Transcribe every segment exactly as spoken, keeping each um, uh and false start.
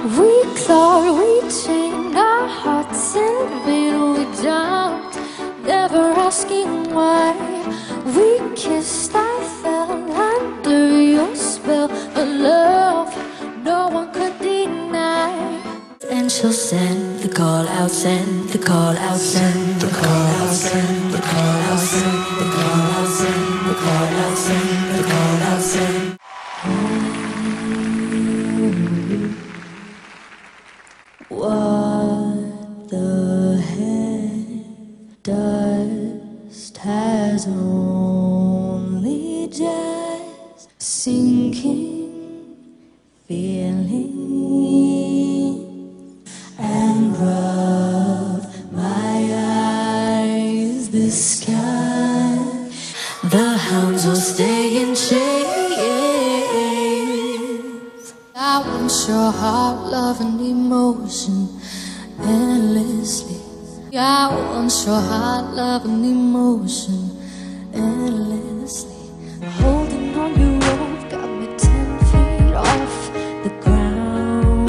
We thought we chained our hearts in vain. We jumped, never asking why. We kissed, I fell under your spell of love no one could deny. And she'll send the call out, send the call out, send the call out, send the call out, send the call out, send the call out, send the call out, send. What the heck? Dust has only just sinking feeling and rub my eyes. The sky, the hounds will stay in chains. I once your heart, love and emotion endlessly. I once your heart, love and emotion endlessly. Holding on your rope got me ten feet off the ground.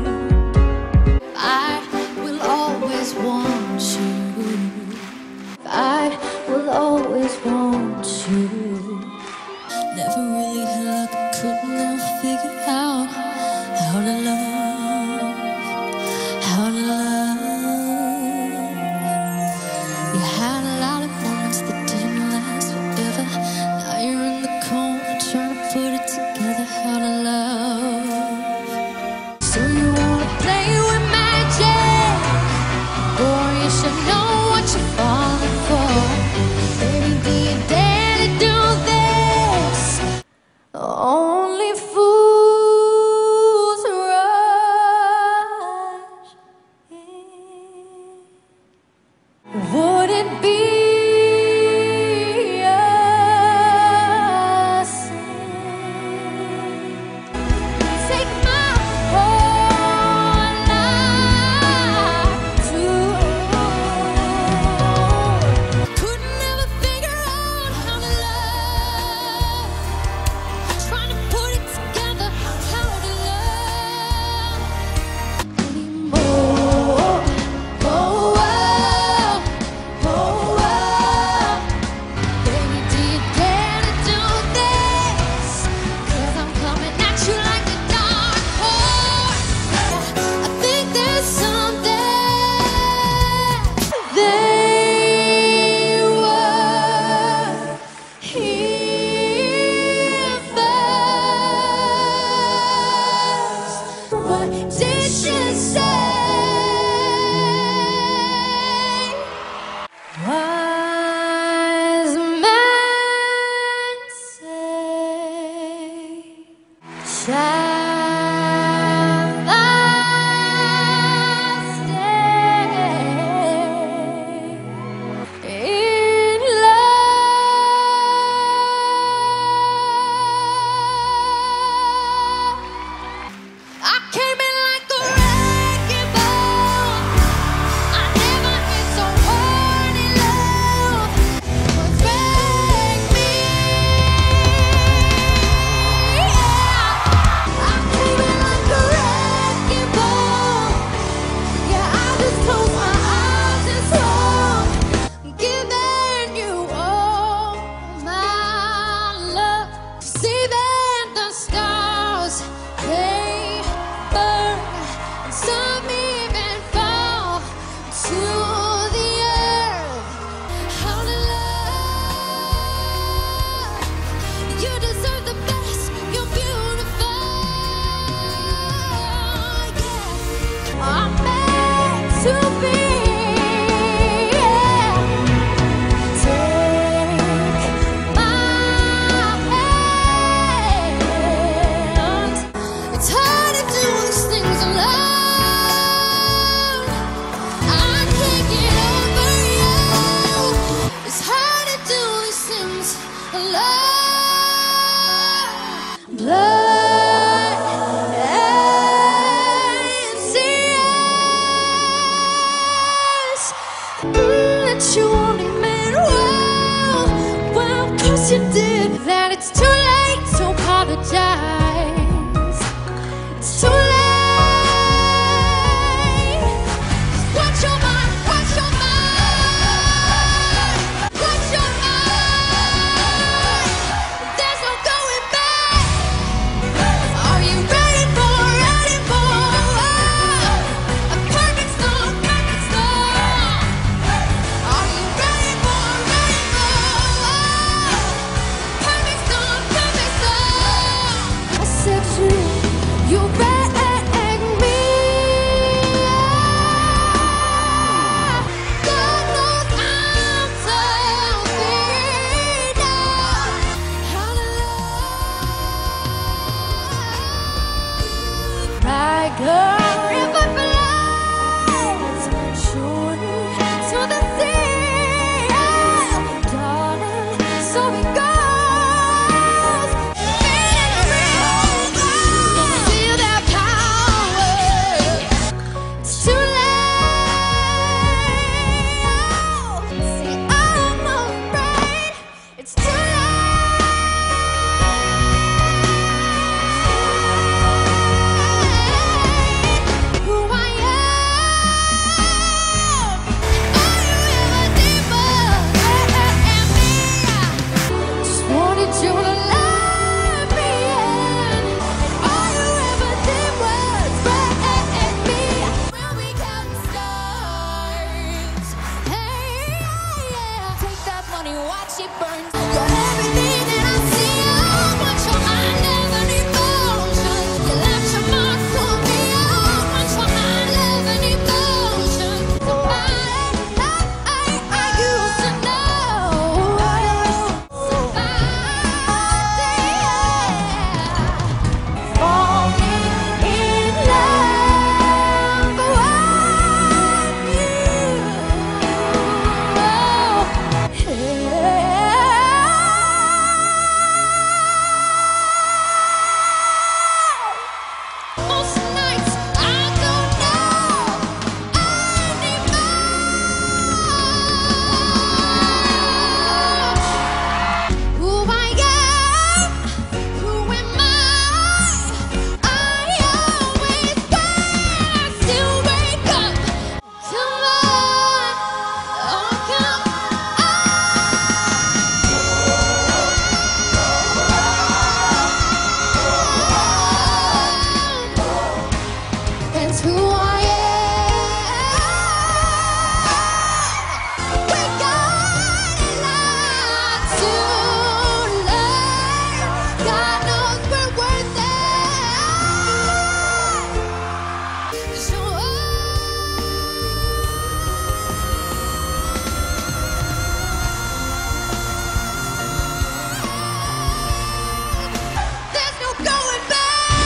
I will always want you. I will always want you. Never really had luck, I could never figure out how to love, how to love. You had a lot of moments that didn't last forever. Now you're in the corner trying to put it together. How to love. So you wanna play with magic? Boy, you should know what you're falling for. Baby, do you dare to do this? Only fools rush in. Would it be a sin? Take my whole life too. Could never figure out how to love. Trying to put it together, how to love anymore. Oh, oh, oh, oh. Baby, do you dare to do this? 'Cause I'm coming at you like a dark horse. I think there's something they were here first. What did she say? Wise men say, shall I stay in love? I came in like a wrecking ball. I never hit so hard in love. But break me. Yeah. I came in like a wrecking ball. Yeah, I just close my eyes and slow. Giving you all my love. Deceiving the stars. They burn, and some even fall to the earth. How to love. You deserve the best. You're beautiful. Yeah. I'm meant to be. Yeah. Take my hand. It's hard to do these things alone. I can't get over you. It's hard to do these things alone. Blood and tears. Mm, that you only meant well. Well, 'cause you did. That it's too late to apologize. It's too late. The river flows surely to the sea, oh, darling, so it goes. Feel that power. It's too late. See, I'm afraid it's too late. Who I am. All you ever did was hurt me. Just wanted you to love me, and all you ever did was hurt me. When we count stars, hey, yeah, take that money, watch it burn. You're everything that I see. I want your mind, never devotion. You left your mark on me. I want your mind, never devotion. Somebody I, I, I used to know. Somebody, yeah. Falling in love with you. Most nights I don't know anymore. Who I am, who am I? I always wait, I still wake up. Come on, oh come on. That's who I am. We got a lot to learn. God knows we're worth it. So, there's no going back.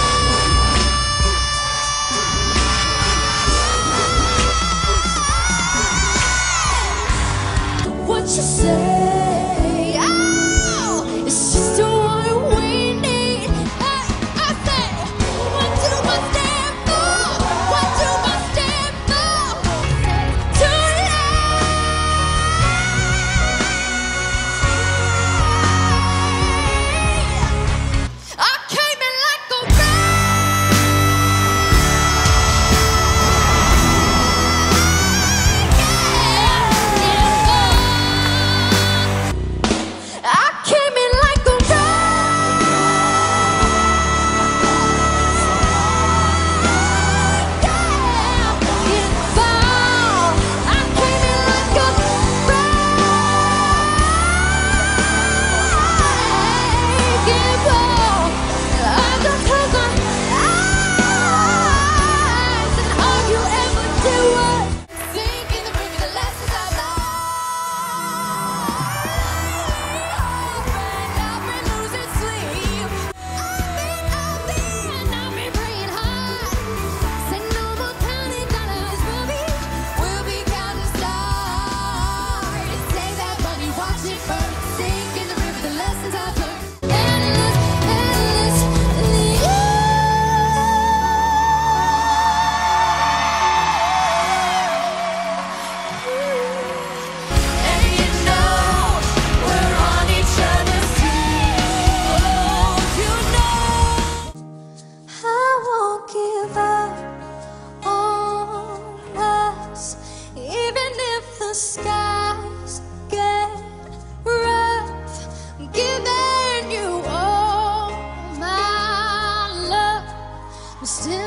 What you say? Oh, it's just what we need. Hey, I say, what do I stand for? What do I stand for? Too late. I came in like a I came in like a skies get rough, giving you all my love. I'm still